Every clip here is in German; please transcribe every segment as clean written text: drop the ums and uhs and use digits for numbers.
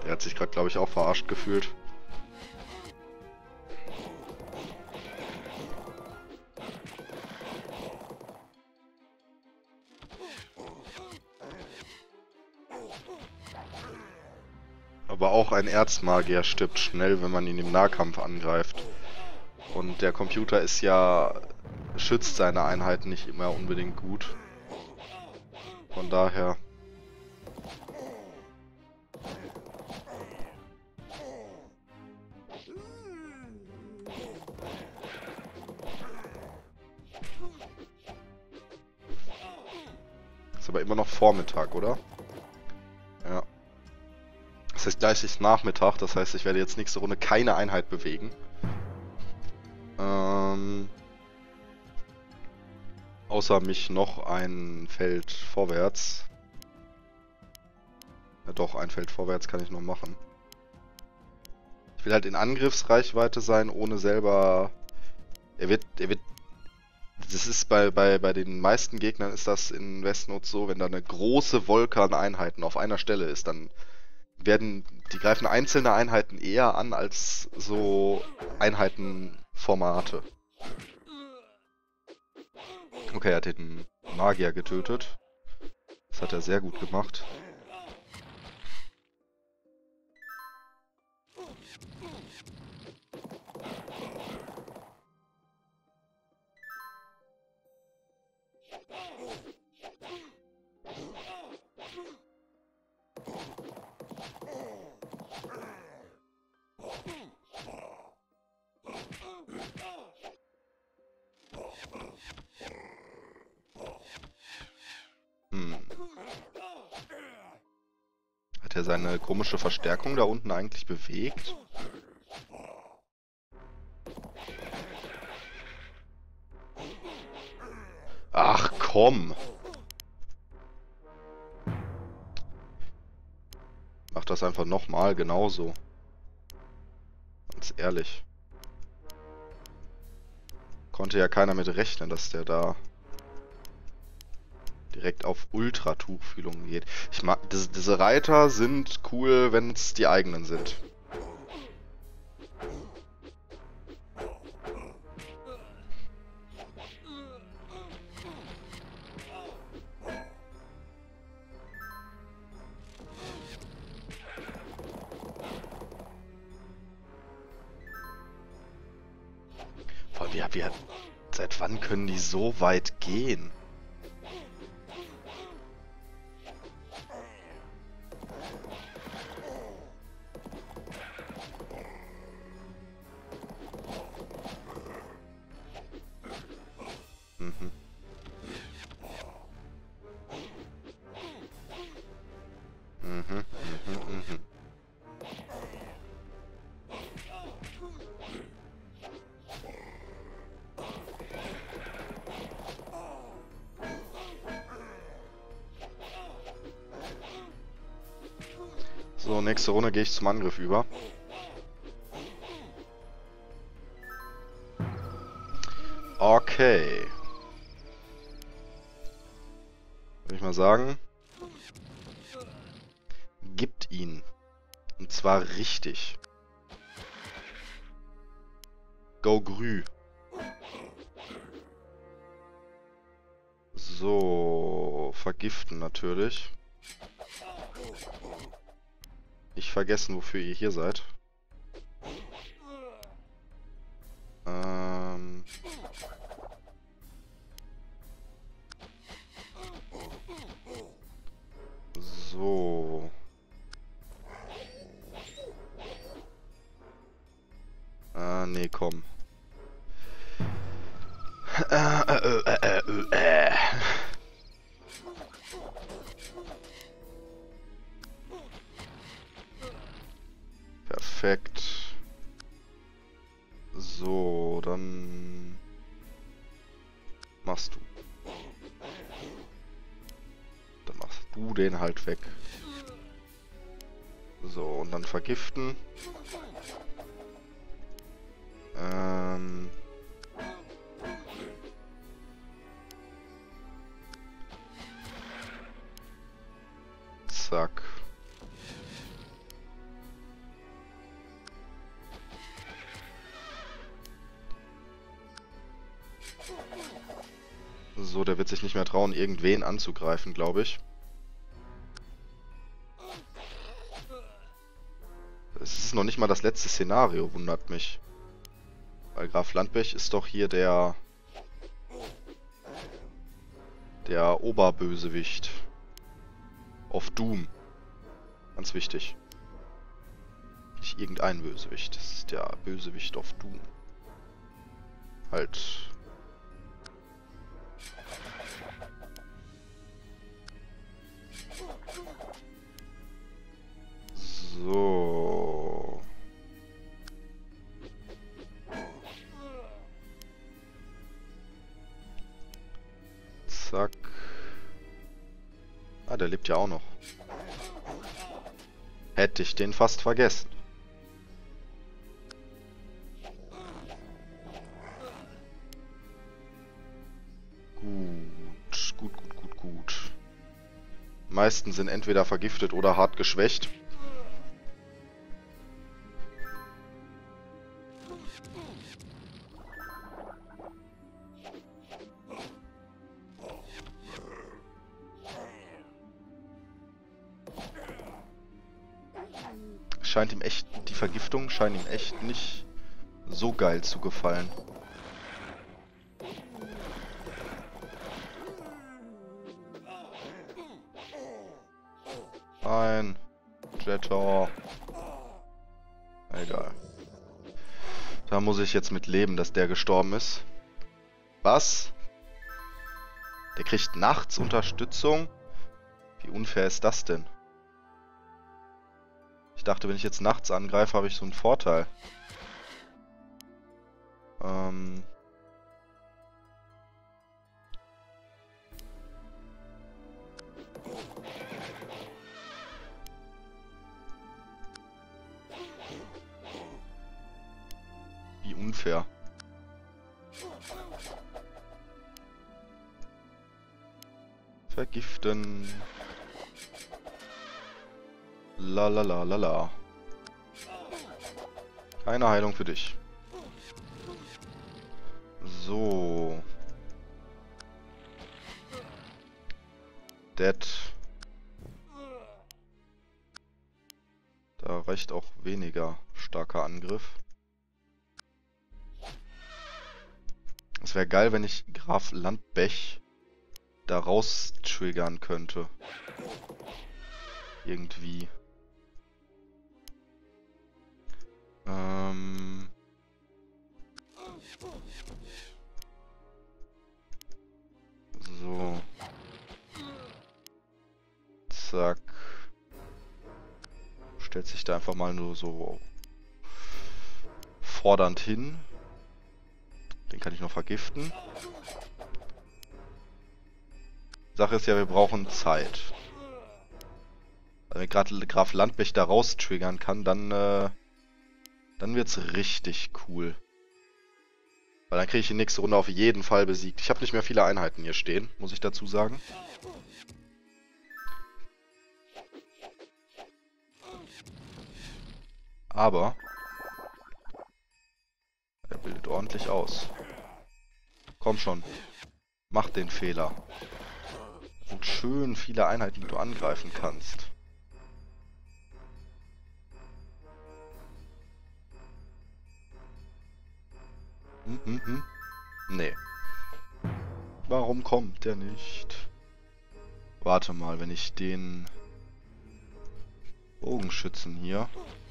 Der hat sich gerade, glaube ich, auch verarscht gefühlt. Aber auch ein Erzmagier stirbt schnell, wenn man ihn im Nahkampf angreift. Und der Computer ist ja... schützt seine Einheiten nicht immer unbedingt gut. Von daher... Ist aber immer noch Vormittag, oder? Ja. Das heißt, gleich ist Nachmittag, das heißt, ich werde jetzt nächste Runde keine Einheit bewegen. Außer mich noch ein Feld vorwärts. Ja doch, ein Feld vorwärts kann ich noch machen. Ich will halt in Angriffsreichweite sein, ohne selber... Er wird... Das ist bei den meisten Gegnern ist das in Westnot so, wenn da eine große Wolke an Einheiten auf einer Stelle ist, dann die greifen einzelne Einheiten eher an als so Einheitenformate. Okay, er hat den Magier getötet. Das hat er sehr gut gemacht. Hat er seine komische Verstärkung da unten eigentlich bewegt? Ach komm! Mach das einfach nochmal genauso. Ganz ehrlich. Konnte ja keiner mit rechnen, dass der da direkt auf Ultra-Tuchfühlung geht. Ich mag, diese Reiter sind cool, wenn es die eigenen sind. Vor allem, seit wann können die so weit gehen? Mhm. Mhm, mhm, mhm. So, nächste Runde gehe ich zum Angriff über. Okay. Würde ich mal sagen. Gibt ihn. Und zwar richtig. Go Grü. So, vergiften natürlich. Nicht vergessen, wofür ihr hier seid. So. Nee, komm. Perfekt. So, dann machst du. Dann machst du den halt weg. So, und dann vergiften. Zack. So, der wird sich nicht mehr trauen, irgendwen anzugreifen, glaube ich. Es ist noch nicht mal das letzte Szenario, wundert mich. Weil Graf Landbech ist doch hier der Oberbösewicht. Of Doom. Ganz wichtig. Nicht irgendein Bösewicht. Das ist der Bösewicht of Doom. Halt. So. Zack. Ah, der lebt ja auch noch. Hätte ich den fast vergessen. Gut. Die meisten sind entweder vergiftet oder hart geschwächt. Scheint ihm echt, die Vergiftung scheint ihm echt nicht so geil zu gefallen. Nein. Jetor. Egal. Da muss ich jetzt mit leben, dass der gestorben ist. Was? Der kriegt nachts Unterstützung? Wie unfair ist das denn? Ich dachte, wenn ich jetzt nachts angreife, habe ich so einen Vorteil. Wie unfair. Vergiften. La. Keine Heilung für dich. So. Dead. Da reicht auch weniger starker Angriff. Es wäre geil, wenn ich Graf Landbech da raus triggern könnte. Irgendwie. So. Zack. Stellt sich da einfach mal nur so fordernd hin. Den kann ich noch vergiften. Sache ist ja, wir brauchen Zeit. Wenn ich gerade Graf Landbech da raus triggern kann, dann wird's richtig cool. Weil dann kriege ich die nächste Runde auf jeden Fall besiegt. Ich habe nicht mehr viele Einheiten hier stehen, muss ich dazu sagen. Aber er bildet ordentlich aus. Komm schon. Mach den Fehler. Das sind schön viele Einheiten, die du angreifen kannst. Nee. Warum kommt der nicht? Warte mal, wenn ich den Bogenschützen hier...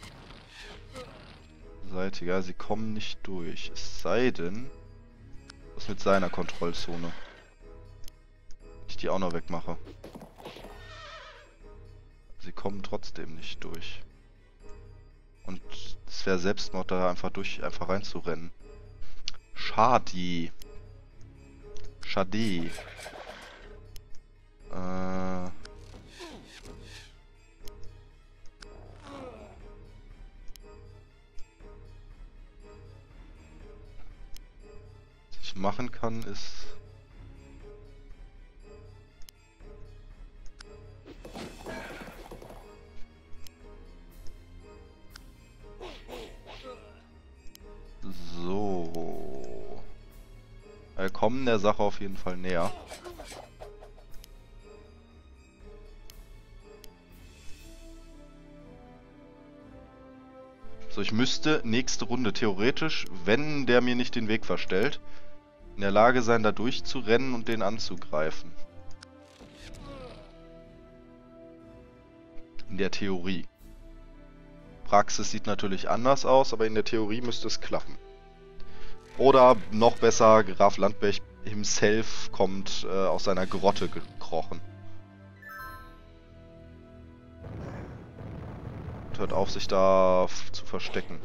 Seitiger, sie kommen nicht durch. Es sei denn... Was mit seiner Kontrollzone? Wenn ich die auch noch wegmache. Sie kommen trotzdem nicht durch. Und es wäre Selbstmord, da einfach reinzurennen. Schade. Was ich machen kann, ist... kommen der Sache auf jeden Fall näher. So, ich müsste nächste Runde theoretisch, wenn der mir nicht den Weg verstellt, in der Lage sein, da durchzurennen und den anzugreifen. In der Theorie. Praxis sieht natürlich anders aus, aber in der Theorie müsste es klappen. Oder noch besser, Graf Landberg himself kommt aus seiner Grotte gekrochen. Und hört auf, sich da zu verstecken.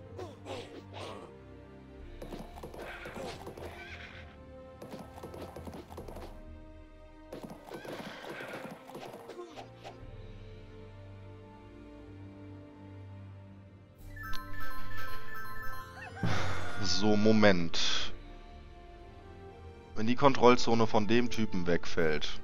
So, Moment. Wenn die Kontrollzone von dem Typen wegfällt.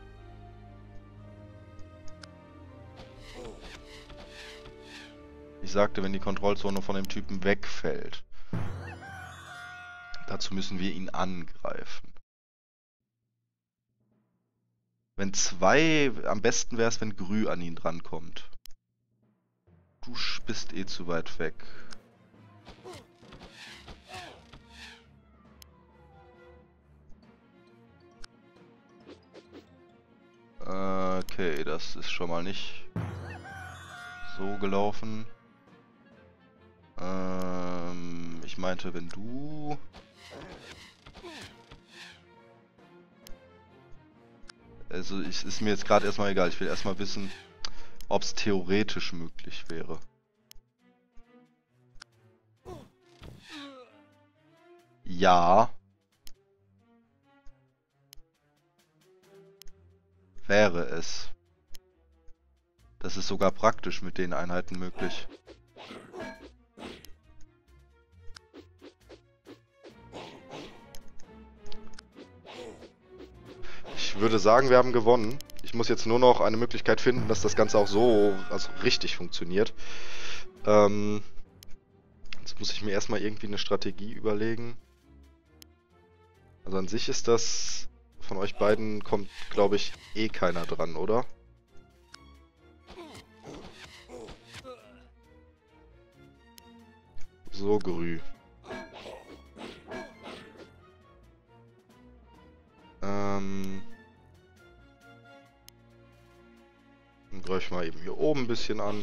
Ich sagte, wenn die Kontrollzone von dem Typen wegfällt. Dazu müssen wir ihn angreifen. Wenn zwei, am besten wäre es, wenn Grü an ihn drankommt. Du bist eh zu weit weg. Okay, das ist schon mal nicht so gelaufen. Ich meinte, wenn du... Also, ist mir jetzt gerade erstmal egal. Ich will erstmal wissen, ob es theoretisch möglich wäre. Ja. Wäre es. Das ist sogar praktisch mit den Einheiten möglich. Ich würde sagen, wir haben gewonnen. Ich muss jetzt nur noch eine Möglichkeit finden, dass das Ganze auch so, also richtig funktioniert. Jetzt muss ich mir erstmal irgendwie eine Strategie überlegen. Also an sich ist das... Von euch beiden kommt, glaube ich, eh keiner dran, oder? So, Grü. Dann greife ich mal eben hier oben ein bisschen an.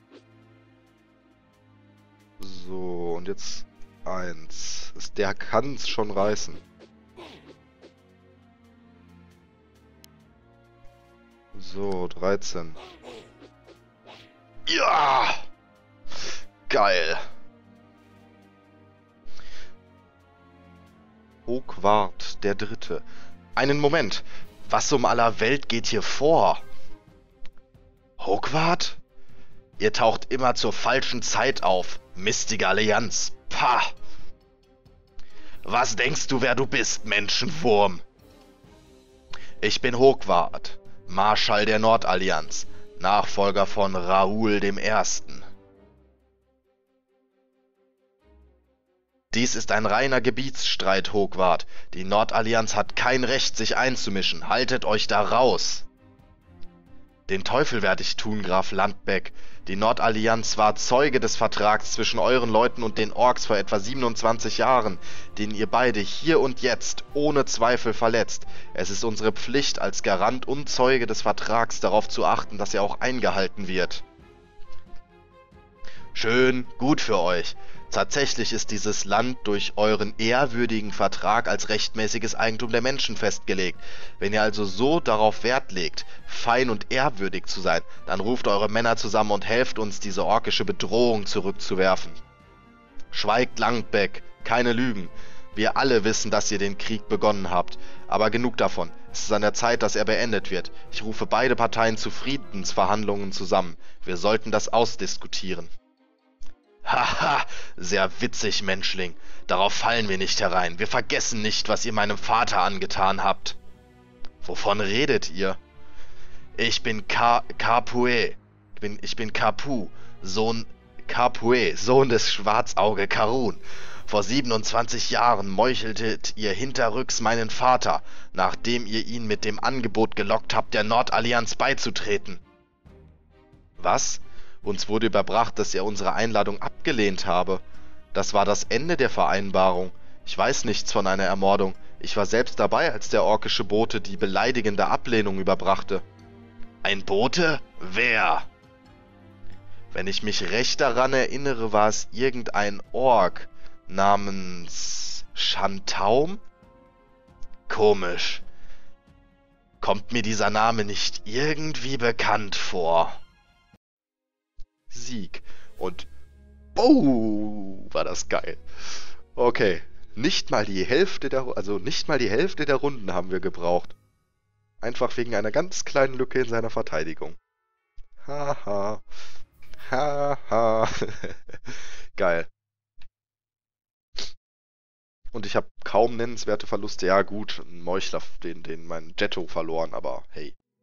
So, und jetzt 1. Der kann es schon reißen. So, 13. Ja! Geil! Hogwart der Dritte. Einen Moment! Was um aller Welt geht hier vor? Hogwart? Ihr taucht immer zur falschen Zeit auf. Mistige Allianz. Pah! Was denkst du, wer du bist, Menschenwurm? Ich bin Hogwart, Marschall der Nordallianz, Nachfolger von Raoul I. Dies ist ein reiner Gebietsstreit, Hogwart. Die Nordallianz hat kein Recht, sich einzumischen. Haltet euch da raus! Den Teufel werde ich tun, Graf Landbeck. Die Nordallianz war Zeuge des Vertrags zwischen euren Leuten und den Orks vor etwa 27 Jahren, den ihr beide hier und jetzt ohne Zweifel verletzt. Es ist unsere Pflicht als Garant und Zeuge des Vertrags darauf zu achten, dass er auch eingehalten wird. Schön, gut für euch. Tatsächlich ist dieses Land durch euren ehrwürdigen Vertrag als rechtmäßiges Eigentum der Menschen festgelegt. Wenn ihr also so darauf Wert legt, fein und ehrwürdig zu sein, dann ruft eure Männer zusammen und helft uns, diese orkische Bedrohung zurückzuwerfen. Schweigt, Langbeck, keine Lügen. Wir alle wissen, dass ihr den Krieg begonnen habt. Aber genug davon. Es ist an der Zeit, dass er beendet wird. Ich rufe beide Parteien zu Friedensverhandlungen zusammen. Wir sollten das ausdiskutieren. Haha, sehr witzig, Menschling. Darauf fallen wir nicht herein. Wir vergessen nicht, was ihr meinem Vater angetan habt. Wovon redet ihr? Ich bin Kapue. Ich bin Kapu, Sohn Kapue, Sohn des Schwarzauge Karun. Vor 27 Jahren meucheltet ihr hinterrücks meinen Vater, nachdem ihr ihn mit dem Angebot gelockt habt, der Nordallianz beizutreten. Was? Uns wurde überbracht, dass er unsere Einladung abgelehnt habe. Das war das Ende der Vereinbarung. Ich weiß nichts von einer Ermordung. Ich war selbst dabei, als der orkische Bote die beleidigende Ablehnung überbrachte. Ein Bote? Wer? Wenn ich mich recht daran erinnere, war es irgendein Ork namens Shantaum? Komisch. Kommt mir dieser Name nicht irgendwie bekannt vor? Sieg. Und oh, war das geil. Okay. Nicht mal die Hälfte der Runden haben wir gebraucht. Einfach wegen einer ganz kleinen Lücke in seiner Verteidigung. Haha. Haha. Geil. Und ich habe kaum nennenswerte Verluste. Ja gut, ein Meuchler, den mein Jetto verloren, aber hey.